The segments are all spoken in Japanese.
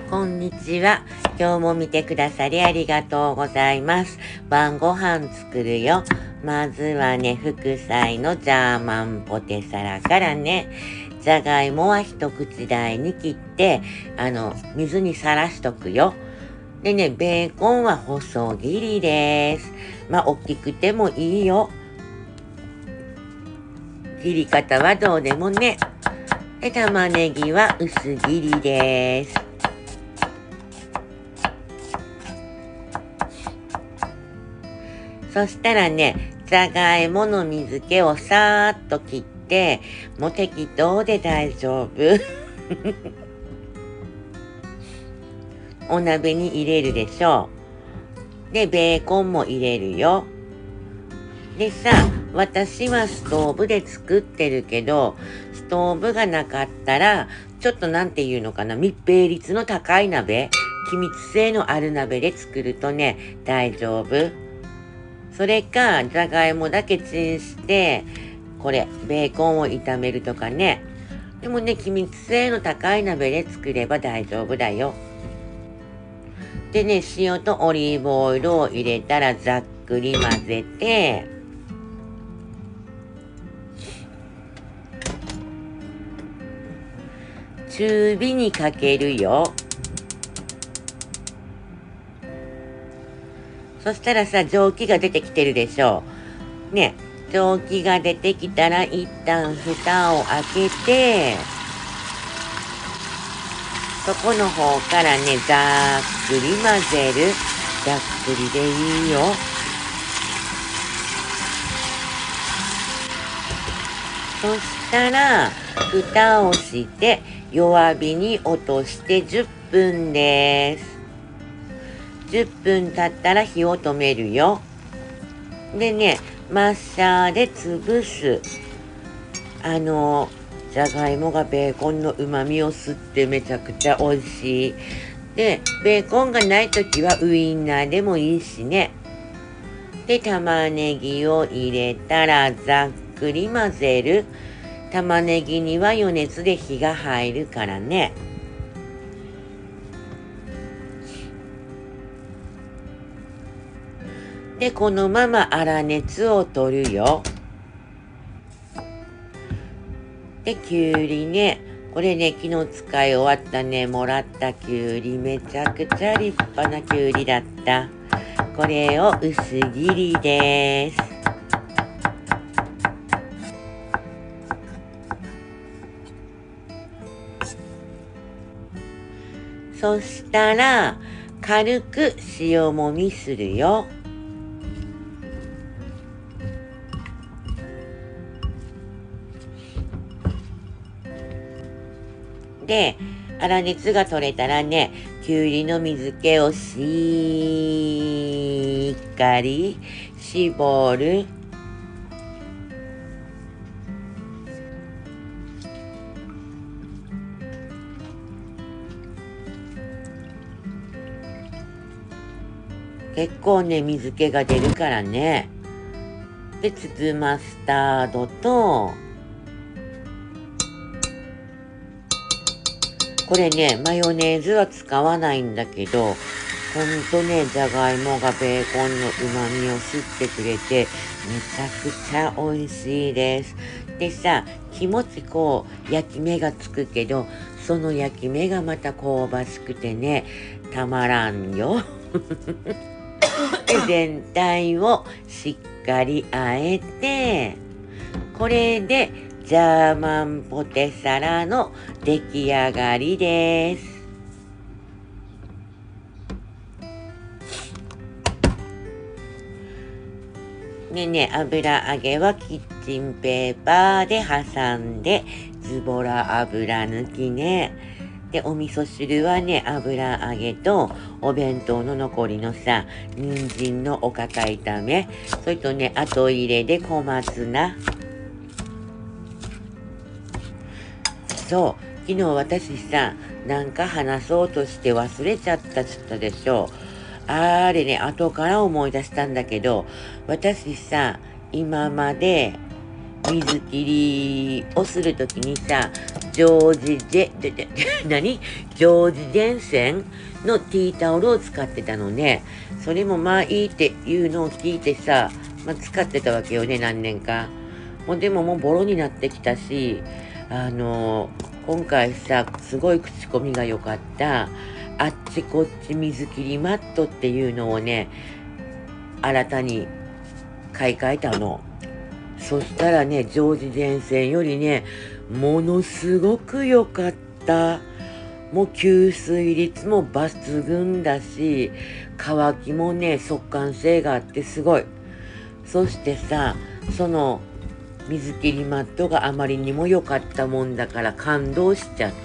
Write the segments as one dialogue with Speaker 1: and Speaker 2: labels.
Speaker 1: こんにちは。今日も見てくださりありがとうございます。晩ご飯作るよ。まずはね、副菜のジャーマンポテサラからね、じゃがいもは一口大に切って、水にさらしとくよ。でね、ベーコンは細切りです。大きくてもいいよ。切り方はどうでもね。で、玉ねぎは薄切りです。そしたらね、じゃがいもの水気をさーっと切って、もう適当で大丈夫。お鍋に入れるでしょう。で、ベーコンも入れるよ。でさ、私はストーブで作ってるけど、ストーブがなかったら、ちょっとなんていうのかな、密閉率の高い鍋、気密性のある鍋で作るとね、大丈夫。それか、じゃがいもだけチンして、これ、ベーコンを炒めるとかね。でもね、気密性の高い鍋で作れば大丈夫だよ。でね、塩とオリーブオイルを入れたらざっくり混ぜて、中火にかけるよ。そしたらさ、蒸気が出てきてるでしょう。ね、蒸気が出てきたら一旦蓋を開けて、そこの方からね、ざっくり混ぜる。ざっくりでいいよ。そしたら、蓋をして弱火に落として10分です。10分経ったら火を止めるよ。でね、マッシャーで潰す。じゃがいもがベーコンの旨味を吸ってめちゃくちゃ美味しい。で、ベーコンがないときはウインナーでもいいしね。で、玉ねぎを入れたらざっくり混ぜる。玉ねぎには余熱で火が入るからね。で、このまま粗熱を取るよ。で、きゅうりね。これね、昨日使い終わったね、もらったきゅうり。めちゃくちゃ立派なきゅうりだった。これを薄切りです。そしたら、軽く塩もみするよ。で、粗熱が取れたらね、きゅうりの水気をしっかり絞る。結構ね、水気が出るからね。で、粒マスタードと、これね、マヨネーズは使わないんだけど、ほんとね、じゃがいもがベーコンの旨味を吸ってくれて、めちゃくちゃ美味しいです。でさ、気持ちこう、焼き目がつくけど、その焼き目がまた香ばしくてね、たまらんよ。で、全体をしっかりあえて、これでジャーマンポテサラの出来上がりです。でね、油揚げはキッチンペーパーで挟んで、ズボラ油抜きね。で、お味噌汁はね、油揚げとお弁当の残りのさ、人参のおかか炒め、それとね、後入れで小松菜。そう、昨日私さ、なんか話そうとして忘れちゃったっつったでしょ。あれね、後から思い出したんだけど、私さ、今まで水切りをするときにさ、 ジョージジェ、何ジョージ・ジェンセンのティータオルを使ってたのね。それもまあいいっていうのを聞いてさ、使ってたわけよね、何年か。でももうボロになってきたし、今回さ、すごい口コミが良かった、あっちこっち水切りマットっていうのをね、新たに買い替えたの。そしたらね、ジョージ・ジェンセンよりね、ものすごく良かった。もう吸水率も抜群だし、乾きもね、速乾性があってすごい。そしてさ、その水切りマットがあまりにも良かったもんだから感動しちゃって、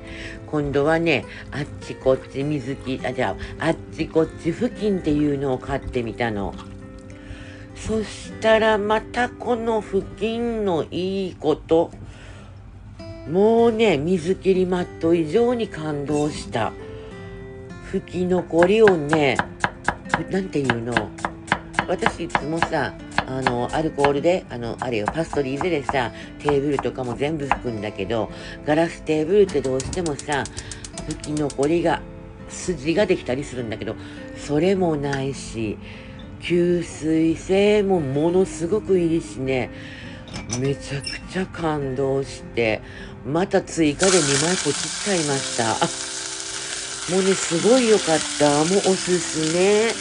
Speaker 1: 今度はね、あっちこっちあっちこっち付近っていうのを買ってみたの。そしたらまたこの付近のいいこと、もうね、水切りマット以上に感動した。吹き残りをね、なんていうの、私いつもさ、アルコールで、あれよ、パストリーゼでさ、テーブルとかも全部拭くんだけど、ガラステーブルってどうしてもさ、吹き残りが、筋ができたりするんだけど、それもないし、吸水性もものすごくいいしね、めちゃくちゃ感動して、また追加で2枚ポチっちゃいました。もうね、すごい良かった。もうおすすめ。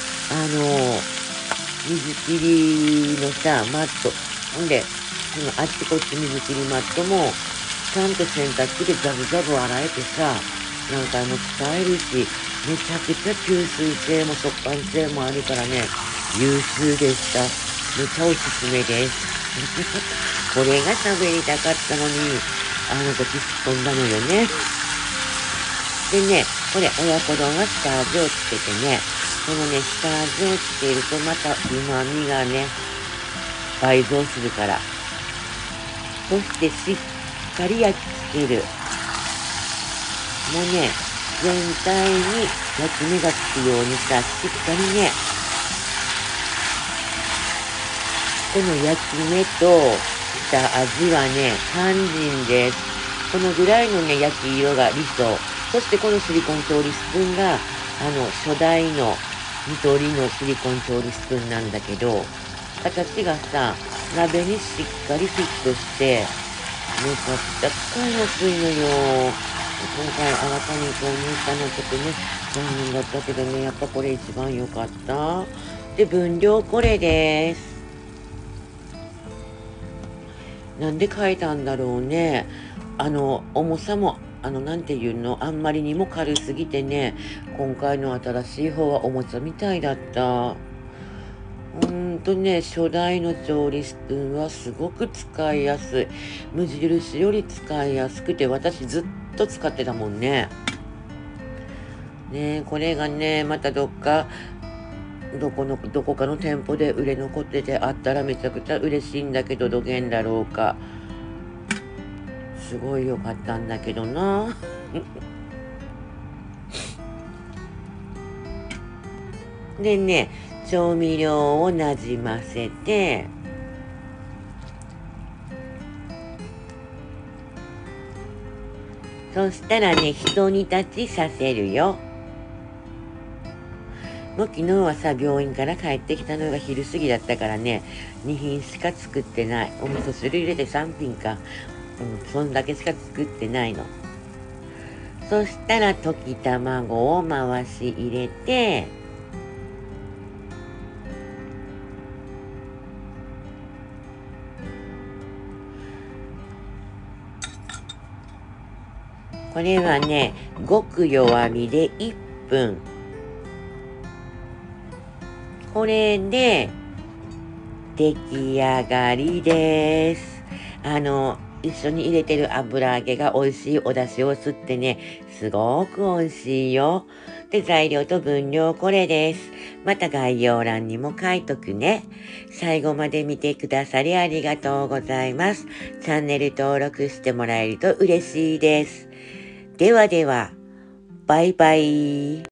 Speaker 1: 水切りのさ、マット。ほんで、あっちこっち水切りマットも、ちゃんと洗濯機でザブザブ洗えてさ、何回も使えるし、めちゃくちゃ吸水性も速乾性もあるからね、優秀でした。めちゃおすすめです。これが喋りたかったのに、あの時すっ飛んだのよね。でね、これ親子丼は下味をつけてね、このね、下味をつけるとまた旨味がね、倍増するから。そしてしっかり焼き付ける。もうね、全体に焼き目がつくようにさ、しっかりね、この焼き目とした味はね、肝心です。このぐらいのね、焼き色が理想。そしてこのシリコン調理スプーンが、初代の緑のシリコン調理スプーンなんだけど、形がさ、鍋にしっかりフィットして、めちゃくちゃ使いやすいのよ。今回新たに購入したのちょっとね、残念だったけどね、やっぱこれ一番良かった。で、分量これです。なんで変えたんだろうね。重さも、なんていうの、あんまりにも軽すぎてね、今回の新しい方はおもちゃみたいだった。初代の調理スプーンはすごく使いやすい。無印より使いやすくて、私ずっと使ってたもんね。ねえ、これがね、またどこかの店舗で売れ残っててあったらめちゃくちゃ嬉しいんだけど、どげんだろうか。すごい良かったんだけどな。でね、調味料をなじませて、そしたらね、一煮立ちさせるよ。もう昨日はさ、病院から帰ってきたのが昼過ぎだったからね、2品しか作ってない。お味噌汁入れて3品か。そんだけしか作ってないの。そしたら溶き卵を回し入れて、これはね、ごく弱火で1分。これで出来上がりです。一緒に入れてる油揚げが美味しいお出汁を吸ってね、すごく美味しいよ。で、材料と分量これです。また概要欄にも書いとくね。最後まで見てくださりありがとうございます。チャンネル登録してもらえると嬉しいです。ではでは、バイバイ。